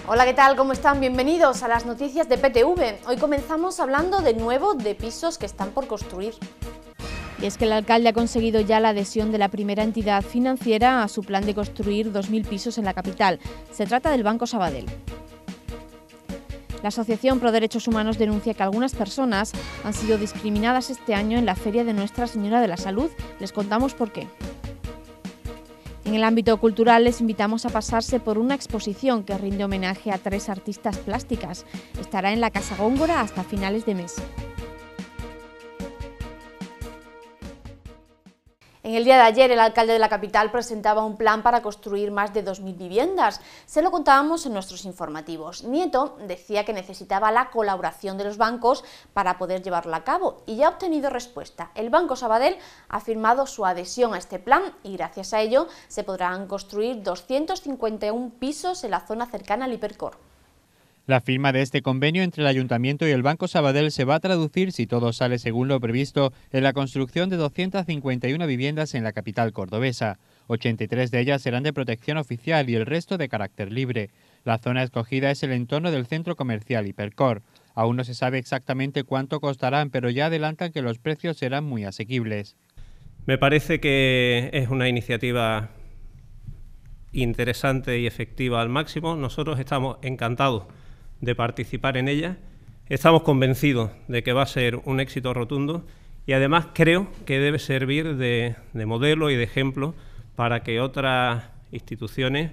Hola, ¿qué tal? ¿Cómo están? Bienvenidos a las noticias de PTV. Hoy comenzamos hablando de nuevo de pisos que están por construir. Y es que el alcalde ha conseguido ya la adhesión de la primera entidad financiera a su plan de construir 2.000 pisos en la capital. Se trata del Banco Sabadell. La Asociación Pro Derechos Humanos denuncia que algunas personas han sido discriminadas este año en la Feria de Nuestra Señora de la Salud. Les contamos por qué. En el ámbito cultural les invitamos a pasarse por una exposición que rinde homenaje a 3 artistas plásticas. Estará en la Casa Góngora hasta finales de mes. En el día de ayer, el alcalde de la capital presentaba un plan para construir más de 2.000 viviendas. Se lo contábamos en nuestros informativos. Nieto decía que necesitaba la colaboración de los bancos para poder llevarlo a cabo y ya ha obtenido respuesta. El Banco Sabadell ha firmado su adhesión a este plan y gracias a ello se podrán construir 251 pisos en la zona cercana al Hipercor. La firma de este convenio entre el Ayuntamiento y el Banco Sabadell se va a traducir, si todo sale según lo previsto, en la construcción de 251 viviendas en la capital cordobesa. 83 de ellas serán de protección oficial y el resto de carácter libre. La zona escogida es el entorno del centro comercial Hipercor. Aún no se sabe exactamente cuánto costarán, pero ya adelantan que los precios serán muy asequibles. Me parece que es una iniciativa interesante y efectiva al máximo. Nosotros estamos encantados de participar en ella. Estamos convencidos de que va a ser un éxito rotundo y además creo que debe servir de modelo y de ejemplo para que otras instituciones,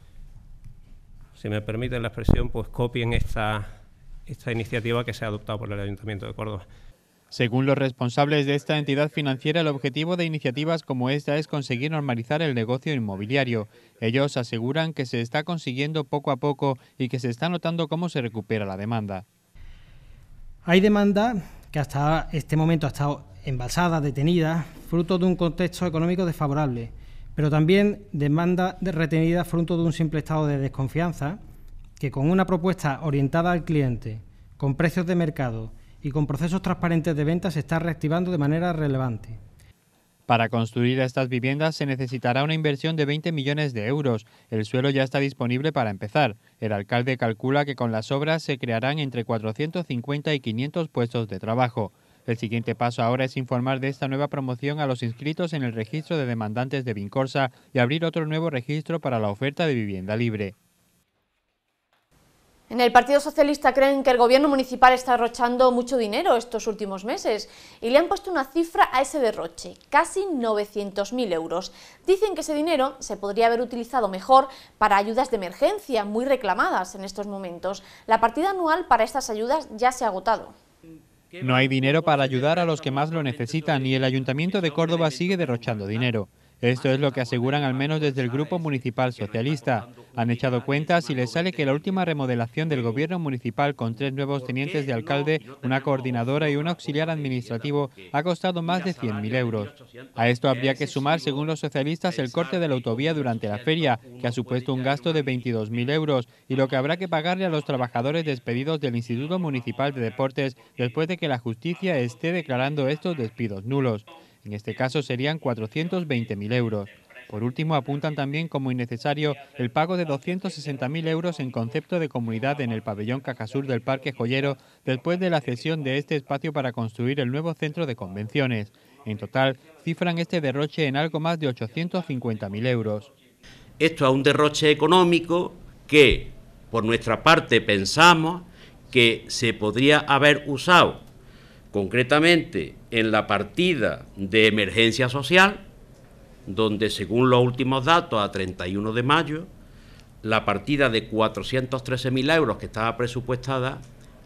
si me permiten la expresión, pues copien esta iniciativa que se ha adoptado por el Ayuntamiento de Córdoba. Según los responsables de esta entidad financiera, el objetivo de iniciativas como esta es conseguir normalizar el negocio inmobiliario. Ellos aseguran que se está consiguiendo poco a poco y que se está notando cómo se recupera la demanda. Hay demanda que hasta este momento ha estado embalsada, detenida, fruto de un contexto económico desfavorable, pero también demanda retenida fruto de un simple estado de desconfianza que con una propuesta orientada al cliente, con precios de mercado y con procesos transparentes de venta se está reactivando de manera relevante. Para construir estas viviendas se necesitará una inversión de 20 millones de euros. El suelo ya está disponible para empezar. El alcalde calcula que con las obras se crearán entre 450 y 500 puestos de trabajo. El siguiente paso ahora es informar de esta nueva promoción a los inscritos en el registro de demandantes de Vincorsa y abrir otro nuevo registro para la oferta de vivienda libre. En el Partido Socialista creen que el gobierno municipal está derrochando mucho dinero estos últimos meses y le han puesto una cifra a ese derroche, casi 900.000 euros. Dicen que ese dinero se podría haber utilizado mejor para ayudas de emergencia muy reclamadas en estos momentos. La partida anual para estas ayudas ya se ha agotado. No hay dinero para ayudar a los que más lo necesitan y el Ayuntamiento de Córdoba sigue derrochando dinero. Esto es lo que aseguran al menos desde el Grupo Municipal Socialista. Han echado cuentas y les sale que la última remodelación del gobierno municipal con 3 nuevos tenientes de alcalde, una coordinadora y un auxiliar administrativo ha costado más de 100.000 euros. A esto habría que sumar, según los socialistas, el corte de la autovía durante la feria, que ha supuesto un gasto de 22.000 euros, y lo que habrá que pagarle a los trabajadores despedidos del Instituto Municipal de Deportes después de que la justicia esté declarando estos despidos nulos. En este caso serían 420.000 euros. Por último, apuntan también como innecesario el pago de 260.000 euros en concepto de comunidad en el pabellón Cajasur del Parque Joyero después de la cesión de este espacio para construir el nuevo centro de convenciones. En total, cifran este derroche en algo más de 850.000 euros. Esto es un derroche económico que, por nuestra parte, pensamos que se podría haber usado concretamente en la partida de emergencia social, donde según los últimos datos a 31 de mayo, la partida de 413.000 euros que estaba presupuestada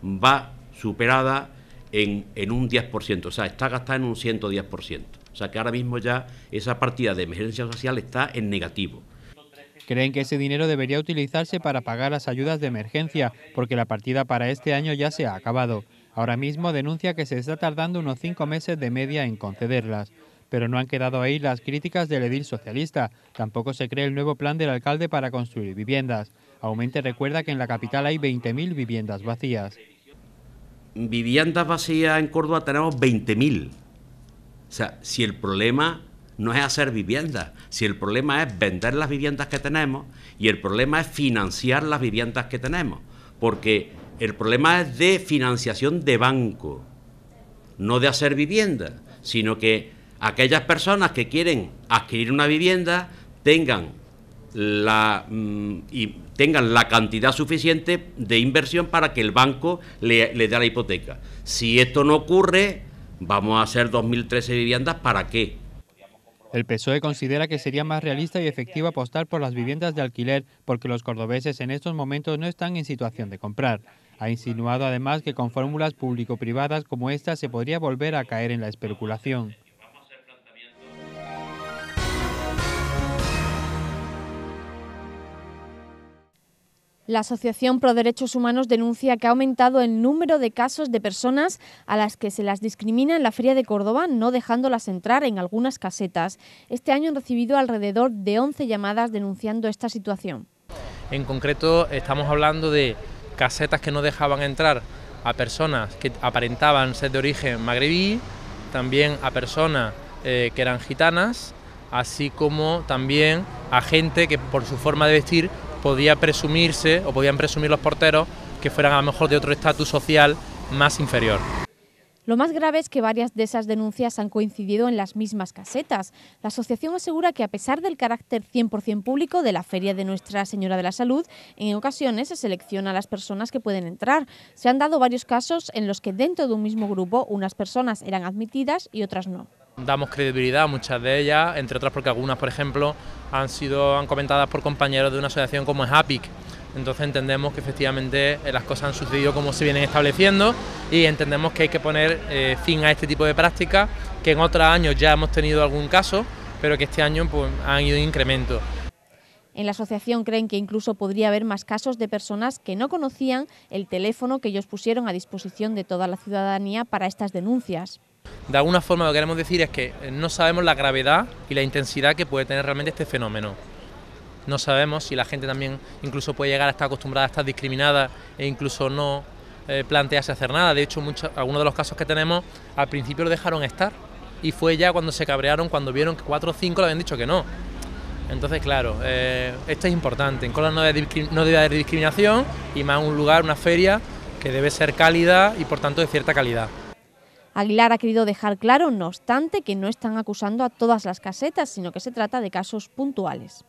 va superada en un 10%, o sea, está gastada en un 110%. O sea que ahora mismo ya esa partida de emergencia social está en negativo. Creen que ese dinero debería utilizarse para pagar las ayudas de emergencia, porque la partida para este año ya se ha acabado. Ahora mismo denuncia que se está tardando unos 5 meses de media en concederlas. Pero no han quedado ahí las críticas del edil socialista. Tampoco se cree el nuevo plan del alcalde para construir viviendas. Aumente recuerda que en la capital hay 20.000 viviendas vacías. Viviendas vacías en Córdoba tenemos 20.000. O sea, si el problema no es hacer viviendas, si el problema es vender las viviendas que tenemos y el problema es financiar las viviendas que tenemos, porque el problema es de financiación de banco, no de hacer viviendas, sino que aquellas personas que quieren adquirir una vivienda tengan la cantidad suficiente de inversión para que el banco le dé la hipoteca. Si esto no ocurre, vamos a hacer 2013 viviendas, ¿para qué? El PSOE considera que sería más realista y efectivo apostar por las viviendas de alquiler porque los cordobeses en estos momentos no están en situación de comprar. Ha insinuado además que con fórmulas público-privadas como esta se podría volver a caer en la especulación. La Asociación Pro Derechos Humanos denuncia que ha aumentado el número de casos de personas a las que se las discrimina en la Feria de Córdoba, no dejándolas entrar en algunas casetas. Este año han recibido alrededor de 11 llamadas denunciando esta situación. En concreto estamos hablando de casetas que no dejaban entrar a personas que aparentaban ser de origen magrebí, también a personas que eran gitanas, así como también a gente que por su forma de vestir podía presumirse o podían presumir los porteros que fueran a lo mejor de otro estatus social más inferior. Lo más grave es que varias de esas denuncias han coincidido en las mismas casetas. La asociación asegura que a pesar del carácter 100% público de la Feria de Nuestra Señora de la Salud, en ocasiones se selecciona a las personas que pueden entrar. Se han dado varios casos en los que dentro de un mismo grupo unas personas eran admitidas y otras no. Damos credibilidad a muchas de ellas, entre otras porque algunas, por ejemplo, han comentadas por compañeros de una asociación como es APIC. Entonces entendemos que efectivamente las cosas han sucedido como se vienen estableciendo y entendemos que hay que poner fin a este tipo de prácticas, que en otros años ya hemos tenido algún caso, pero que este año pues, han ido en incremento. En la asociación creen que incluso podría haber más casos de personas que no conocían el teléfono que ellos pusieron a disposición de toda la ciudadanía para estas denuncias. De alguna forma lo que queremos decir es que no sabemos la gravedad y la intensidad que puede tener realmente este fenómeno. No sabemos si la gente también incluso puede llegar a estar acostumbrada a estar discriminada e incluso no plantearse hacer nada. De hecho, algunos de los casos que tenemos al principio lo dejaron estar y fue ya cuando se cabrearon, cuando vieron que 4 o 5 le habían dicho que no. Entonces, claro, esto es importante. En Córdoba no debe haber discriminación y más un lugar, una feria que debe ser cálida y por tanto de cierta calidad. Aguilar ha querido dejar claro, no obstante, que no están acusando a todas las casetas, sino que se trata de casos puntuales.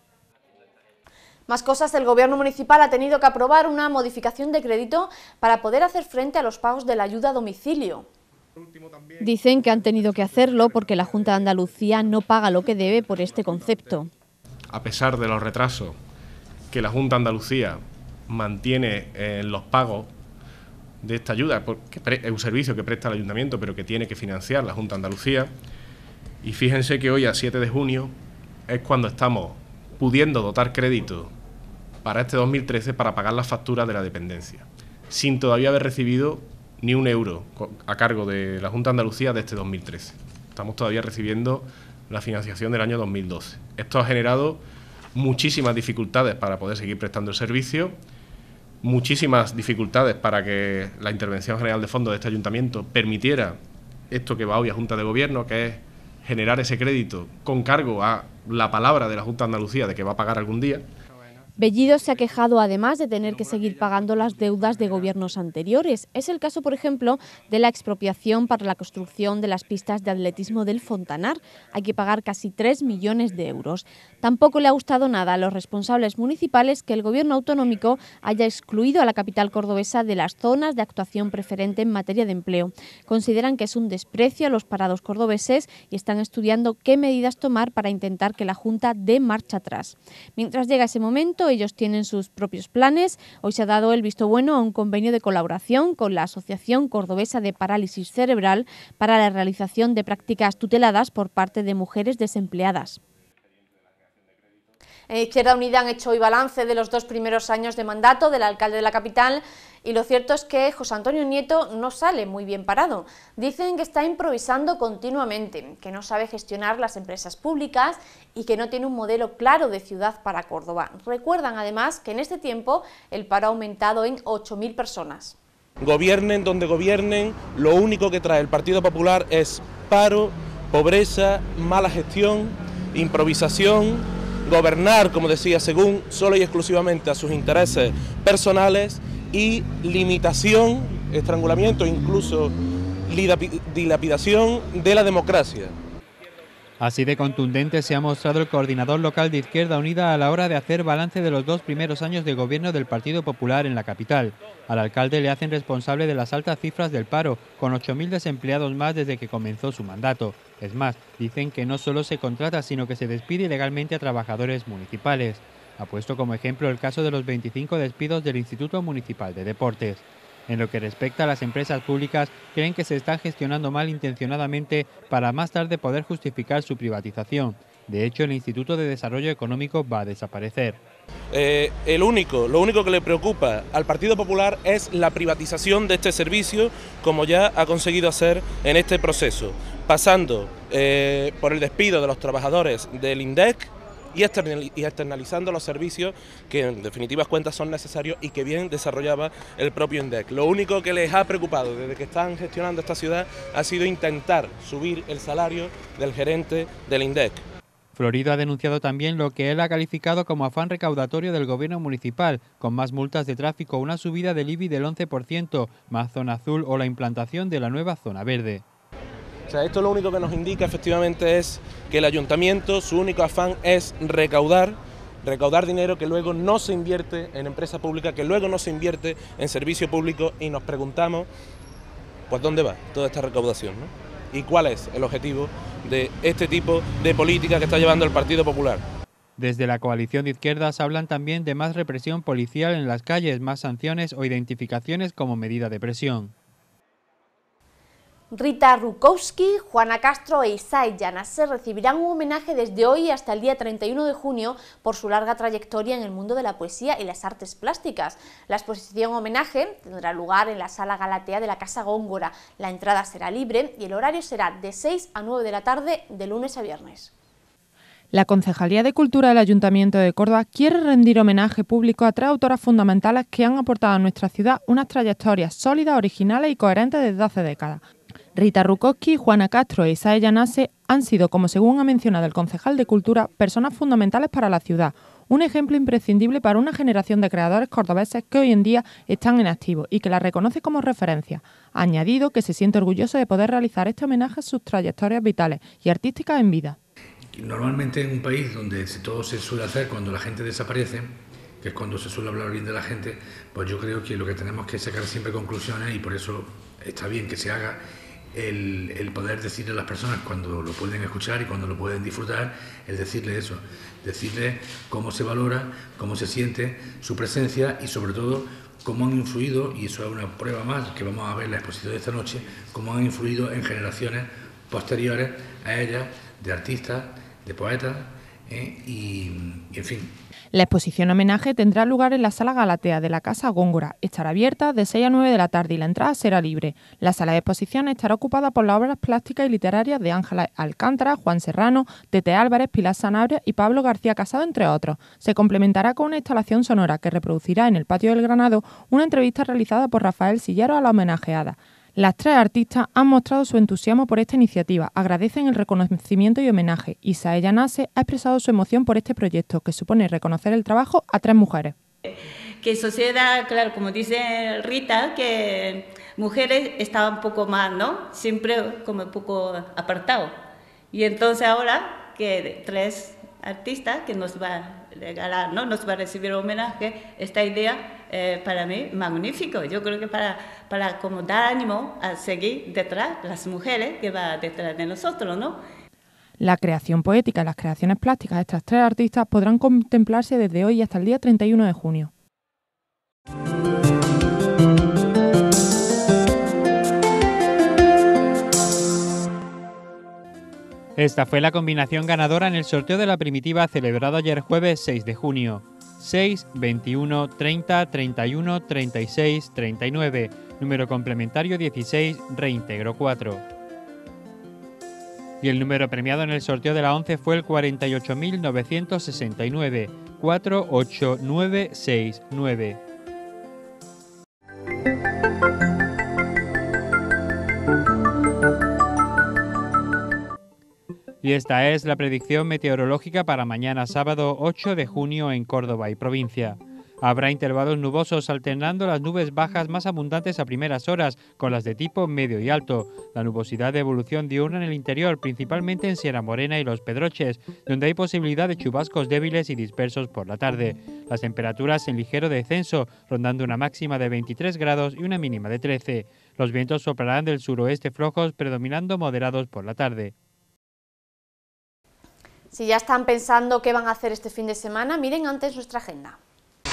Más cosas, el Gobierno municipal ha tenido que aprobar una modificación de crédito para poder hacer frente a los pagos de la ayuda a domicilio. Dicen que han tenido que hacerlo porque la Junta de Andalucía no paga lo que debe por este concepto. A pesar de los retrasos que la Junta de Andalucía mantiene en los pagos de esta ayuda, porque es un servicio que presta el Ayuntamiento, pero que tiene que financiar la Junta de Andalucía. Y fíjense que hoy, a 7 de junio, es cuando estamos pudiendo dotar crédito para este 2013 para pagar las facturas de la dependencia, sin todavía haber recibido ni un euro a cargo de la Junta de Andalucía de este 2013. Estamos todavía recibiendo la financiación del año 2012. Esto ha generado muchísimas dificultades para poder seguir prestando el servicio, muchísimas dificultades para que la Intervención General de Fondos de este Ayuntamiento permitiera esto que va hoy a Junta de Gobierno, que es generar ese crédito con cargo a la palabra de la Junta de Andalucía de que va a pagar algún día. Bellido se ha quejado además de tener que seguir pagando las deudas de gobiernos anteriores. Es el caso, por ejemplo, de la expropiación para la construcción de las pistas de atletismo del Fontanar. Hay que pagar casi 3 millones de euros. Tampoco le ha gustado nada a los responsables municipales que el gobierno autonómico haya excluido a la capital cordobesa de las zonas de actuación preferente en materia de empleo. Consideran que es un desprecio a los parados cordobeses y están estudiando qué medidas tomar para intentar que la Junta dé marcha atrás. Mientras llega ese momento, ellos tienen sus propios planes. Hoy se ha dado el visto bueno a un convenio de colaboración con la Asociación Cordobesa de Parálisis Cerebral para la realización de prácticas tuteladas por parte de mujeres desempleadas. En Izquierda Unida han hecho hoy balance de los 2 primeros años de mandato del alcalde de la capital y lo cierto es que José Antonio Nieto no sale muy bien parado. Dicen que está improvisando continuamente, que no sabe gestionar las empresas públicas y que no tiene un modelo claro de ciudad para Córdoba. Recuerdan además que en este tiempo el paro ha aumentado en 8.000 personas. Gobiernen donde gobiernen, lo único que trae el Partido Popular es paro, pobreza, mala gestión, improvisación, gobernar, como decía, según solo y exclusivamente a sus intereses personales y limitación, estrangulamiento, incluso dilapidación de la democracia. Así de contundente se ha mostrado el coordinador local de Izquierda Unida a la hora de hacer balance de los 2 primeros años de gobierno del Partido Popular en la capital. Al alcalde le hacen responsable de las altas cifras del paro, con 8.000 desempleados más desde que comenzó su mandato. Es más, dicen que no solo se contrata, sino que se despide ilegalmente a trabajadores municipales. Ha puesto como ejemplo el caso de los 25 despidos del Instituto Municipal de Deportes. En lo que respecta a las empresas públicas, creen que se están gestionando mal intencionadamente para más tarde poder justificar su privatización. De hecho, el Instituto de Desarrollo Económico va a desaparecer. Lo único que le preocupa al Partido Popular es la privatización de este servicio, como ya ha conseguido hacer en este proceso, pasando por el despido de los trabajadores del INDEC y externalizando los servicios que en definitivas cuentas son necesarios y que bien desarrollaba el propio INDEC. Lo único que les ha preocupado desde que están gestionando esta ciudad ha sido intentar subir el salario del gerente del INDEC. Florido ha denunciado también lo que él ha calificado como afán recaudatorio del gobierno municipal, con más multas de tráfico, una subida del IBI del 11%, más zona azul o la implantación de la nueva zona verde. O sea, esto lo único que nos indica efectivamente es que el ayuntamiento, su único afán es recaudar dinero que luego no se invierte en empresa pública, que luego no se invierte en servicio público, y nos preguntamos, pues ¿dónde va toda esta recaudación, ¿no? ¿Y cuál es el objetivo de este tipo de política que está llevando el Partido Popular? Desde la coalición de izquierdas hablan también de más represión policial en las calles, más sanciones o identificaciones como medida de presión. Rita Rukowski, Juana Castro e Isai Yanase recibirán un homenaje desde hoy hasta el día 31 de junio por su larga trayectoria en el mundo de la poesía y las artes plásticas. La exposición homenaje tendrá lugar en la Sala Galatea de la Casa Góngora. La entrada será libre y el horario será de 6 a 9 de la tarde de lunes a viernes. La Concejalía de Cultura del Ayuntamiento de Córdoba quiere rendir homenaje público a 3 autoras fundamentales que han aportado a nuestra ciudad unas trayectorias sólidas, originales y coherentes desde hace décadas. Rita Rukowski, Juana Castro e Isai Yanase han sido, como según ha mencionado el concejal de Cultura, personas fundamentales para la ciudad, un ejemplo imprescindible para una generación de creadores cordobeses que hoy en día están en activo y que la reconoce como referencia. Ha añadido que se siente orgulloso de poder realizar este homenaje a sus trayectorias vitales y artísticas en vida. Normalmente en un país donde todo se suele hacer cuando la gente desaparece, que es cuando se suele hablar bien de la gente, pues yo creo que lo que tenemos que sacar siempre conclusiones, y por eso está bien que se haga el poder decirle a las personas cuando lo pueden escuchar y cuando lo pueden disfrutar, el decirle eso, decirle cómo se valora, cómo se siente su presencia y sobre todo cómo han influido, y eso es una prueba más que vamos a ver en la exposición de esta noche, cómo han influido en generaciones posteriores a ellas, de artistas, de poetas y en fin. La exposición homenaje tendrá lugar en la Sala Galatea de la Casa Góngora. Estará abierta de 6 a 9 de la tarde y la entrada será libre. La sala de exposiciones estará ocupada por las obras plásticas y literarias de Ángela Alcántara, Juan Serrano, Tete Álvarez, Pilar Sanabria y Pablo García Casado, entre otros. Se complementará con una instalación sonora que reproducirá en el Patio del Granado una entrevista realizada por Rafael Sillero a la homenajeada. Las 3 artistas han mostrado su entusiasmo por esta iniciativa, agradecen el reconocimiento y homenaje. Isai Yanase ha expresado su emoción por este proyecto, que supone reconocer el trabajo a 3 mujeres. Que sociedad, claro, como dice Rita, que mujeres estaban un poco más, ¿no? Siempre como un poco apartado. Y entonces ahora que 3 artistas que nos va a regalar, ¿no? Nos va a recibir homenaje, esta idea para mí magnífico. Yo creo que para como dar ánimo a seguir detrás las mujeres que van detrás de nosotros, ¿no? La creación poética y las creaciones plásticas de estas 3 artistas podrán contemplarse desde hoy hasta el día 31 de junio. Esta fue la combinación ganadora en el sorteo de la primitiva celebrado ayer jueves 6 de junio. 6, 21, 30, 31, 36, 39. Número complementario 16, reintegro 4. Y el número premiado en el sorteo de la 11 fue el 48.969, 48969. Y esta es la predicción meteorológica para mañana sábado 8 de junio en Córdoba y provincia. Habrá intervalos nubosos alternando las nubes bajas más abundantes a primeras horas con las de tipo medio y alto. La nubosidad de evolución diurna en el interior, principalmente en Sierra Morena y Los Pedroches, donde hay posibilidad de chubascos débiles y dispersos por la tarde. Las temperaturas en ligero descenso, rondando una máxima de 23 grados y una mínima de 13. Los vientos soplarán del suroeste flojos, predominando moderados por la tarde. Si ya están pensando qué van a hacer este fin de semana, miren antes nuestra agenda.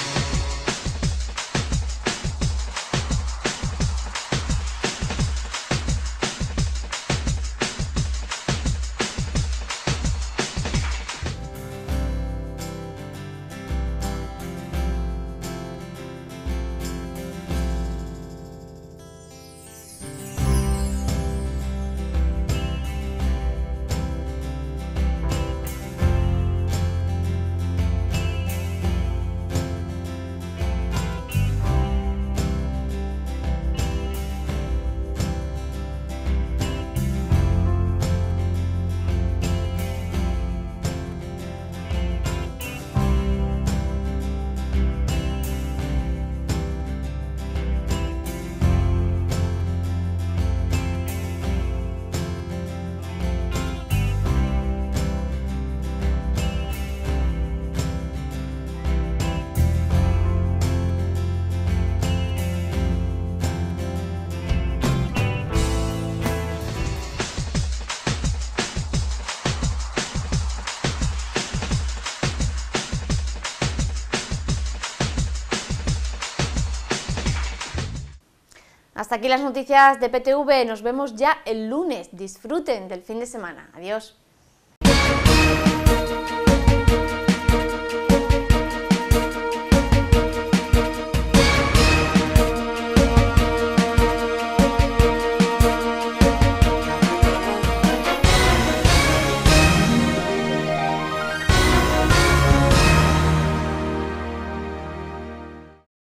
Hasta aquí las noticias de PTV, nos vemos ya el lunes. Disfruten del fin de semana. Adiós.